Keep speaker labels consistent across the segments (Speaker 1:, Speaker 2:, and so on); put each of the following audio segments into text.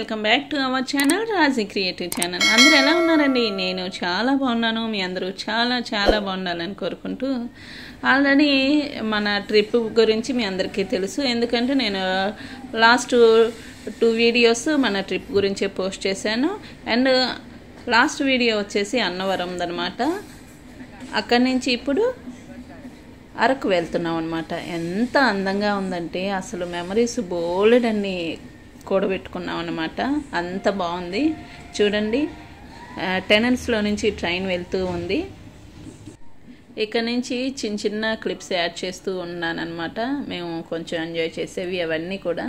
Speaker 1: Welcome back to our channel Raji creative channel. అందరూ ఎలా ఉన్నారండి? నేను చాలా బాగున్నాను. మీ అందరూ చాలా చాలా బాగుండాలని కోరుకుంటూ, ఆల్రెడీ మన ట్రిప్ గురించి మీ అందరికీ తెలుసు. ఎందుకంటే నేను లాస్ట్ 2 వీడియోస్ మన ట్రిప్ గురించే పోస్ట్ చేశాను. అండ్ లాస్ట్ వీడియో వచ్చేసి అన్నవరందనమాట. అక్కడి నుంచి ఇప్పుడు అరకు వెళ్తున్నాం అనమాట. ఎంత అందంగా ఉందంటే అసలు మెమరీస్ బోల్డ్ అన్ని కూడబెట్టుకున్నాం అనమాట. అంత బాగుంది చూడండి. టెనల్స్లో నుంచి ట్రైన్ వెళ్తూ ఉంది. ఇక్కడ నుంచి చిన్న చిన్న క్లిప్స్ యాడ్ చేస్తూ ఉన్నానమాట. మేము కొంచెం ఎంజాయ్ చేసేవి అవన్నీ కూడా.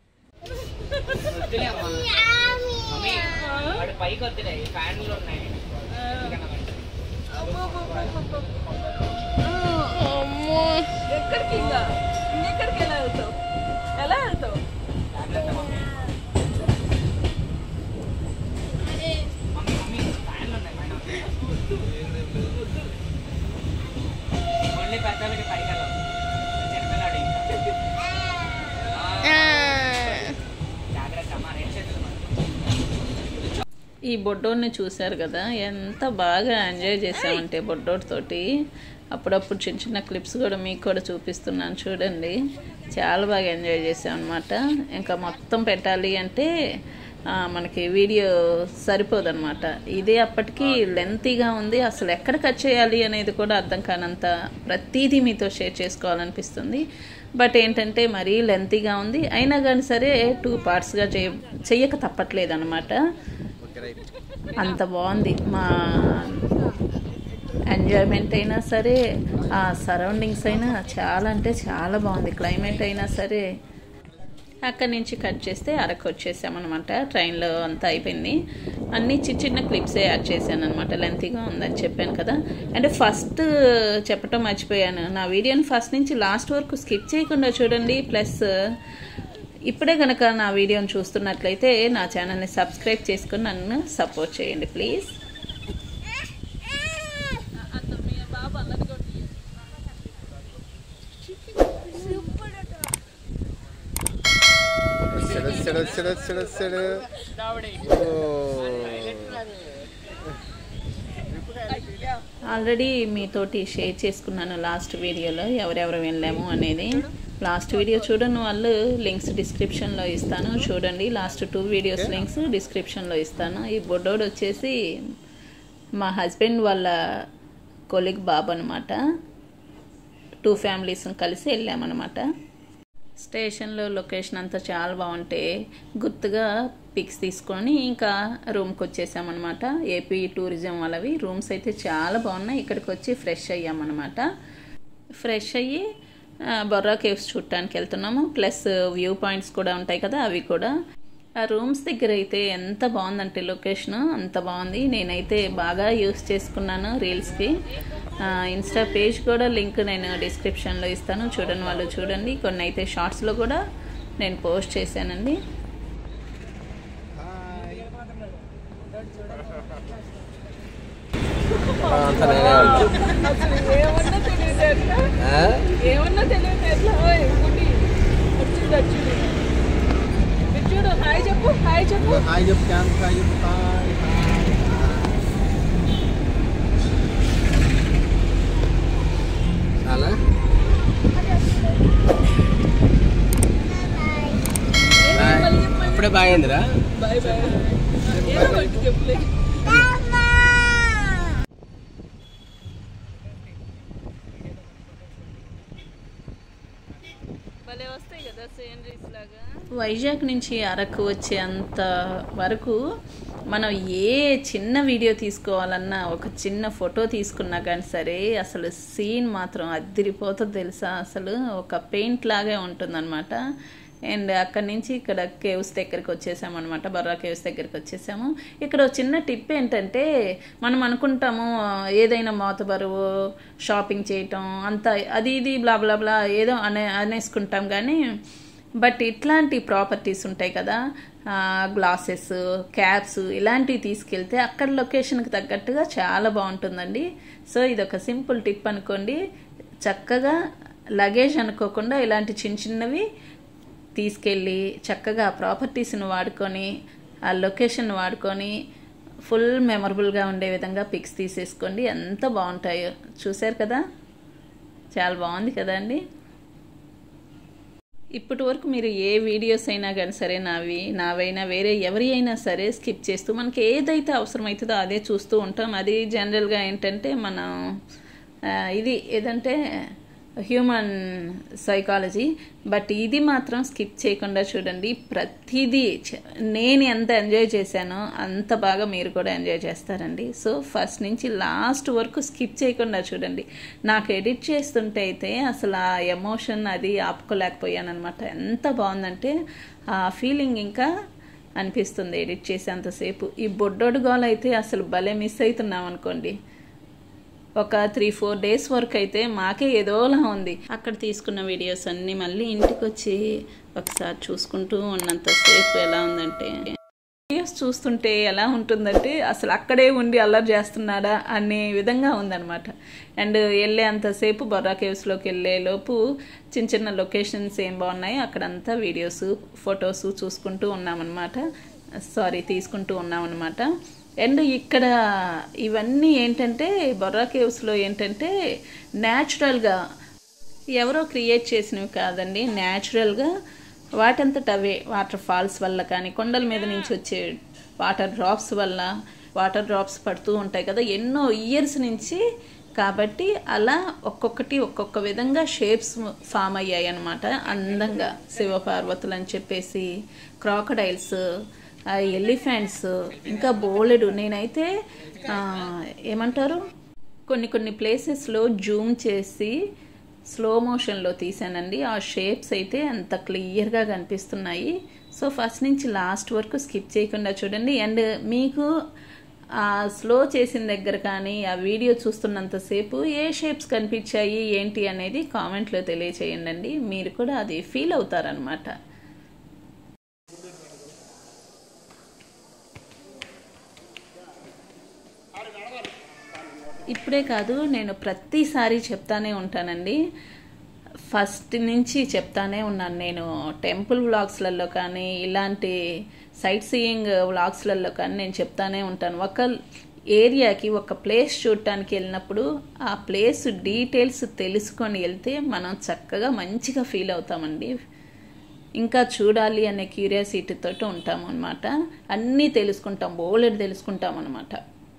Speaker 2: ఎలా వెళ్తావు?
Speaker 1: ఈ బొడ్డోడిని చూశారు కదా, ఎంత బాగా ఎంజాయ్ చేసామంటే బొడ్డోడితోటి. అప్పుడప్పుడు చిన్న చిన్న క్లిప్స్ కూడా మీకు కూడా చూపిస్తున్నాను చూడండి. చాలా బాగా ఎంజాయ్ చేసామన్నమాట. ఇంకా మొత్తం పెట్టాలి అంటే మనకి వీడియో సరిపోదన్నమాట. ఇదే అప్పటికి లెంతీగా ఉంది. అసలు ఎక్కడ కట్ చేయాలి అనేది కూడా అర్థం కానంత ప్రతిదీ మీతో షేర్ చేసుకోవాలనిపిస్తుంది. బట్ ఏంటంటే మరీ లెంతీగా ఉంది. అయినా కానీ సరే 2 పార్ట్స్గా చెయ్యక తప్పట్లేదు అనమాట. అంత బాగుంది. మా ఎంజాయ్మెంట్ అయినా సరే, ఆ సరౌండింగ్స్ అయినా చాలా అంటే చాలా బాగుంది. క్లైమేట్ అయినా సరే. అక్కడి నుంచి కట్ చేస్తే అరకు వచ్చేసామన్నమాట. ట్రైన్లో అంతా అయిపోయింది. అన్నీ చిన్న చిన్న క్లిప్సే యాడ్ చేశాను అనమాట. లెంతీగా ఉందని చెప్పాను కదా. అంటే ఫస్ట్ చెప్పటం మర్చిపోయాను. నా వీడియోని ఫస్ట్ నుంచి లాస్ట్ వరకు స్కిప్ చేయకుండా చూడండి. ప్లస్ ఇప్పుడే కనుక నా వీడియోని చూస్తున్నట్లయితే నా ఛానల్ని సబ్స్క్రైబ్ చేసుకుని నన్ను సపోర్ట్ చేయండి ప్లీజ్. ఆల్రెడీ మీతోటి షేర్ చేసుకున్నాను లాస్ట్ వీడియోలో ఎవరెవరు వెళ్ళాము అనేది. లాస్ట్ వీడియో చూడని వాళ్ళు లింక్స్ డిస్క్రిప్షన్లో ఇస్తాను చూడండి. లాస్ట్ 2 వీడియోస్ లింక్స్ డిస్క్రిప్షన్లో ఇస్తాను. ఈ బొడ్డోడు వచ్చేసి మా హస్బెండ్ వాళ్ళ కొలీగ్ బాబు అనమాట. 2 ఫ్యామిలీస్ కలిసి వెళ్ళామన్నమాట. స్టేషన్లో లొకేషన్ అంతా చాలా బాగుంటే గుర్తుగా పిక్స్ తీసుకొని ఇంకా రూమ్కి వచ్చేసామన్నమాట. ఏపీ టూరిజం వాళ్ళవి రూమ్స్ అయితే చాలా బాగున్నాయి. ఇక్కడికి వచ్చి ఫ్రెష్ అయ్యామన్నమాట. ఫ్రెష్ అయ్యి బొర్రా కేవ్స్ చూడటానికి వెళ్తున్నాము. ప్లస్ వ్యూ పాయింట్స్ కూడా ఉంటాయి కదా, అవి కూడా. ఆ రూమ్స్ దగ్గర అయితే ఎంత బాగుందంటే లొకేషన్ అంత బాగుంది. నేనైతే బాగా యూస్ చేసుకున్నాను రీల్స్కి. ఇన్స్టా పేజ్ కూడా లింక్ నేను డిస్క్రిప్షన్లో ఇస్తాను. చూడని వాళ్ళు చూడండి. కొన్ని అయితే షార్ట్స్లో కూడా నేను పోస్ట్ చేశానండి.
Speaker 2: ఏమన్నా తెలియదు. చూడు, హాయ్ చెప్పు, హాయ్ చెప్పు, హాయ్ చెప్పు, హాయ్ చెప్పు. చాలా అప్పుడే బాయ్ అయిందిరా. Bye bye చెప్పులే.
Speaker 1: వైజాగ్ నుంచి అరకు వచ్చేంత వరకు మనం ఏ చిన్న వీడియో తీసుకోవాలన్నా, ఒక చిన్న ఫోటో తీసుకున్నా కానీ సరే అసలు సీన్ మాత్రం అదిరిపోతుంది తెలుసా. అసలు ఒక పెయింట్ లాగే ఉంటుందన్నమాట. అండ్ అక్కడి నుంచి ఇక్కడ కేవ్స్ దగ్గరికి వచ్చేసామన్నమాట. బొర్రా కేవ్స్ దగ్గరికి వచ్చేసాము. ఇక్కడ చిన్న టిప్ ఏంటంటే, మనం అనుకుంటాము ఏదైనా మోతబరువు షాపింగ్ చేయటం అంత అది ఇది బ్లా బ్లా బ్లా ఏదో అనేసుకుంటాం. కానీ బట్ ఇట్లాంటి ప్రాపర్టీస్ ఉంటాయి కదా, గ్లాసెస్, క్యాప్స్ ఇలాంటివి తీసుకెళ్తే అక్కడ లొకేషన్కి తగ్గట్టుగా చాలా బాగుంటుందండి. సో ఇదొక సింపుల్ టిప్ అనుకోండి. చక్కగా లగేజ్ అనుకోకుండా ఇలాంటి చిన్న చిన్నవి తీసుకెళ్ళి చక్కగా ప్రాపర్టీస్ని వాడుకొని ఆ లొకేషన్ వాడుకొని ఫుల్ మెమరబుల్గా ఉండే విధంగా పిక్స్ తీసేసుకోండి. ఎంత బాగుంటాయో చూశారు కదా, చాలా బాగుంది కదా అండి. ఇప్పటి వరకు మీరు ఏ వీడియోస్ అయినా కానీ సరే, నావైనా వేరే ఎవరి అయినా సరే స్కిప్ చేస్తూ మనకి ఏదైతే అవసరమవుతుందో అదే చూస్తూ ఉంటాం. అది జనరల్గా ఏంటంటే మనం ఇది ఏదంటే హ్యూమన్ సైకాలజీ. బట్ ఇది మాత్రం స్కిప్ చేయకుండా చూడండి. ప్రతిదీ నేను ఎంత ఎంజాయ్ చేశానో అంత బాగా మీరు కూడా ఎంజాయ్ చేస్తారండి. సో ఫస్ట్ నుంచి లాస్ట్ వరకు స్కిప్ చేయకుండా చూడండి. నాకు ఎడిట్ చేస్తుంటే అయితే అసలు ఆ ఎమోషన్ అది ఆపుకోలేకపోయాను అనమాట. ఎంత బాగుందంటే ఆ ఫీలింగ్ ఇంకా అనిపిస్తుంది ఎడిట్ చేసేంతసేపు. ఈ బొడ్డోడు గోల అయితే అసలు భలే మిస్ అవుతున్నాం అనుకోండి. ఒక 3-4 డేస్ వరకు అయితే మాకే ఏదోలా ఉంది. అక్కడ తీసుకున్న వీడియోస్ అన్నీ మళ్ళీ ఇంటికి వచ్చి ఒకసారి చూసుకుంటూ ఉన్నంతసేపు ఎలా ఉందంటే, వీడియోస్ చూస్తుంటే ఎలా ఉంటుందంటే అసలు అక్కడే ఉండి అల్లరి చేస్తున్నాడా అనే విధంగా ఉందన్నమాట. అండ్ వెళ్ళే అంతసేపు బొర్రా కేవ్స్లోకి వెళ్ళే లోపు చిన్న చిన్న లొకేషన్స్ ఏం బాగున్నాయి అక్కడంతా వీడియోస్ ఫొటోస్ చూసుకుంటూ ఉన్నామన్నమాట. తీసుకుంటూ ఉన్నామన్నమాట. అండ్ ఇక్కడ ఇవన్నీ ఏంటంటే బొర్రా కేవ్స్లో ఏంటంటే న్యాచురల్గా ఎవరో క్రియేట్ చేసినవి కాదండి. న్యాచురల్గా వాటంతట అవే వాటర్ ఫాల్స్ వల్ల కానీ, కొండల మీద నుంచి వచ్చే వాటర్ డ్రాప్స్ పడుతూ ఉంటాయి కదా ఎన్నో ఇయర్స్ నుంచి. కాబట్టి అలా ఒక్కొక్కటి ఒక్కొక్క విధంగా షేప్స్ ఫామ్ అయ్యాయి అన్నమాట. అందంగా శివపార్వతులు అని చెప్పేసి, క్రాకడైల్స్, ఎలిఫెంట్స్, ఇంకా బోలెడు. నేనైతే ఏమంటారు కొన్ని ప్లేసెస్లో జూమ్ చేసి స్లో మోషన్లో తీసానండి. ఆ షేప్స్ అయితే అంత క్లియర్గా కనిపిస్తున్నాయి. సో ఫస్ట్ నుంచి లాస్ట్ వరకు స్కిప్ చేయకుండా చూడండి. అండ్ మీకు ఆ స్లో చేసిన దగ్గర కానీ ఆ వీడియో చూస్తున్నంతసేపు ఏ షేప్స్ కనిపించాయి ఏంటి అనేది కామెంట్లో తెలియచేయండి. మీరు కూడా అది ఫీల్ అవుతారనమాట. ఇప్పుడే కాదు, నేను ప్రతిసారి చెప్తానే ఉంటానండి. ఫస్ట్ నుంచి చెప్తానే ఉన్నాను. నేను టెంపుల్ వ్లాగ్స్లలో కానీ ఇలాంటి సైట్ సీయింగ్ వ్లాగ్స్లలో కానీ నేను చెప్తానే ఉంటాను. ఒక ఏరియాకి ఒక ప్లేస్ చూడటానికి వెళ్ళినప్పుడు ఆ ప్లేస్ డీటెయిల్స్ తెలుసుకొని వెళ్తే మనం చక్కగా మంచిగా ఫీల్ అవుతామండి. ఇంకా చూడాలి అనే క్యూరియాసిటీతో ఉంటాము అనమాట. అన్నీ తెలుసుకుంటాం, బోలెడు తెలుసుకుంటాం అనమాట.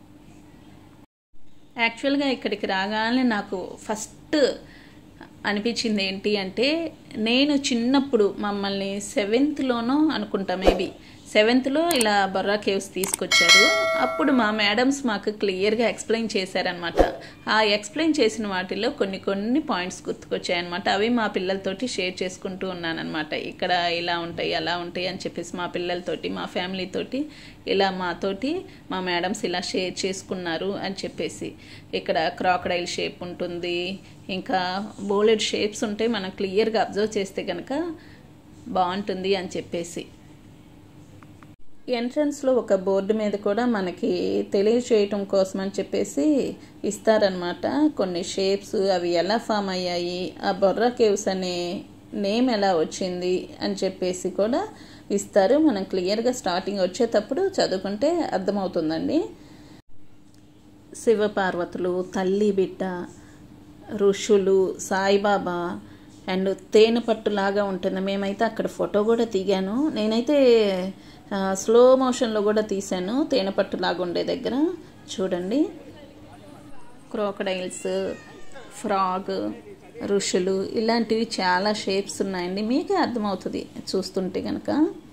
Speaker 1: యాక్చువల్గా ఇక్కడికి రాగానే నాకు ఫస్ట్ అనిపించింది ఏంటి అంటే, నేను చిన్నప్పుడు మమ్మల్ని 7th అనుకుంటా, మేబీ 7th ఇలా బొర్రా కేవ్స్ తీసుకొచ్చారు. అప్పుడు మా మేడమ్స్ మాకు క్లియర్గా ఎక్స్ప్లెయిన్ చేశారనమాట. ఆ ఎక్స్ప్లెయిన్ చేసిన వాటిలో కొన్ని పాయింట్స్ గుర్తుకొచ్చాయన్నమాట. అవి మా పిల్లలతోటి షేర్ చేసుకుంటూ ఉన్నానన్నమాట. ఇక్కడ ఇలా ఉంటాయి అలా ఉంటాయి అని చెప్పేసి మా పిల్లలతోటి, మా ఫ్యామిలీతోటి ఇలా మా మేడమ్స్ ఇలా షేర్ చేసుకున్నారు అని చెప్పేసి. ఇక్కడ క్రాకడైల్ షేప్ ఉంటుంది, ఇంకా బోలెడ్ షేప్స్ ఉంటాయి. మనం క్లియర్గా అబ్జర్వ్ చేస్తే కనుక బాగుంటుంది అని చెప్పేసి. ఎంట్రన్స్లో ఒక బోర్డు మీద కూడా మనకి తెలియచేయటం కోసం అని చెప్పేసి ఇస్తారనమాట. కొన్ని షేప్స్ అవి ఎలా ఫామ్ అయ్యాయి, ఆ బొర్రా కేవ్స్ అనే నేమ్ ఎలా వచ్చింది అని చెప్పేసి కూడా ఇస్తారు. మనం క్లియర్గా స్టార్టింగ్ వచ్చేటప్పుడు చదువుకుంటే అర్థమవుతుందండి. శివపార్వతులు, తల్లి బిడ్డ, ఋషులు, సాయిబాబా అండ్ తేనె పట్టులాగా ఉంటుంది. మేమైతే అక్కడ ఫోటో కూడా దిగాను. నేనైతే స్లో మోషన్లో కూడా తీశాను తేనె పట్టులాగా ఉండే దగ్గర. చూడండి, క్రోకడైల్స్, ఫ్రాగ్, ఋషులు ఇలాంటివి చాలా షేప్స్ ఉన్నాయండి. మీకే అర్థమవుతుంది చూస్తుంటే కనుక.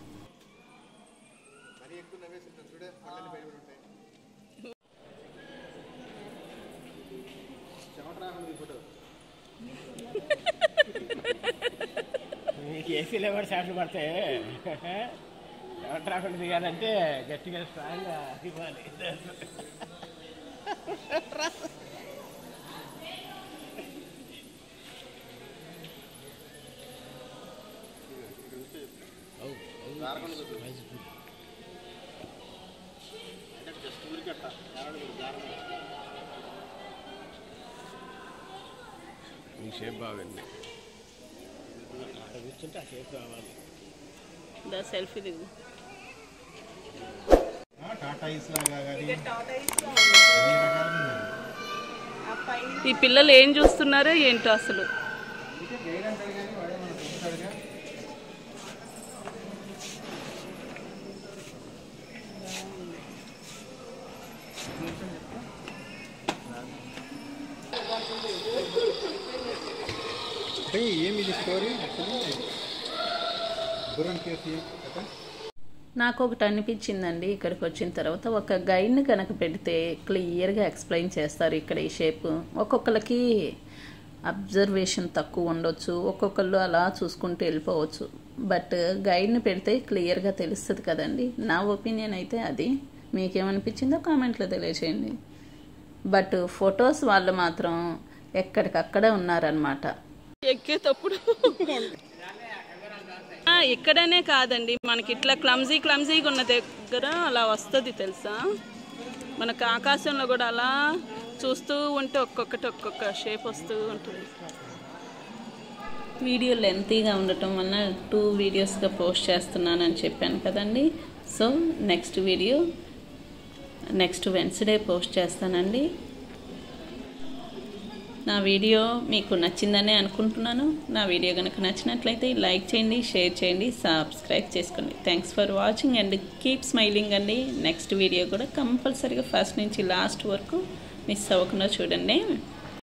Speaker 2: ఏసీలో కూడా షాట్లు పడితే ఎవరు రాకుండా దిగాలంటే గట్టిగా స్ట్రాంగ్గా ఇవ్వాలి. ఈ షేప్ బాగుంది. కూర్చుంటే ఆ షేప్ కావాలి.
Speaker 1: సెల్ఫీ దిగు.
Speaker 3: టార్టాయిస్ లాగా కానీ
Speaker 1: ఈ పిల్లలు ఏం చూస్తున్నారో ఏంటో అసలు.
Speaker 3: ఏమి స్టోరీ
Speaker 1: నాకు ఒకటి అనిపించిందండి ఇక్కడికి వచ్చిన తర్వాత, ఒక గైడ్ని కనుక పెడితే క్లియర్గా ఎక్స్ప్లెయిన్ చేస్తారు ఇక్కడ ఈ షేప్. ఒక్కొక్కరికి అబ్జర్వేషన్ తక్కువ ఉండొచ్చు, ఒక్కొక్కళ్ళు అలా చూసుకుంటూ వెళ్ళిపోవచ్చు. బట్ గైడ్ని పెడితే క్లియర్గా తెలుస్తుంది కదండి. నా ఒపీనియన్ అయితే అది. మీకేమనిపించిందో కామెంట్లో తెలియచేయండి. బట్ ఫొటోస్ వాళ్ళు మాత్రం ఎక్కడికక్కడే ఉన్నారనమాట. ఎక్కేటప్పుడు ఇక్కడనే కాదండి, మనకి ఇట్లా క్లమ్జీగా ఉన్న దగ్గర అలా వస్తుంది తెలుసా. మనకు ఆకాశంలో కూడా అలా చూస్తూ ఉంటే ఒక్కొక్క షేప్ వస్తూ ఉంటుంది. వీడియో లెంతీగా ఉండటం వల్ల 2 వీడియోస్గా పోస్ట్ చేస్తున్నానని చెప్పాను కదండి. So next video next Wednesday post చేస్తానండి. నా వీడియో మీకు నచ్చిందనే అనుకుంటున్నాను. నా వీడియో కనుక నచ్చినట్లయితే లైక్ చేయండి, షేర్ చేయండి, సబ్స్క్రైబ్ చేసుకోండి. Thanks for watching and keep smiling అండి. నెక్స్ట్ వీడియో కూడా కంపల్సరీగా ఫస్ట్ నుంచి లాస్ట్ వరకు మిస్ అవ్వకుండా చూడండి.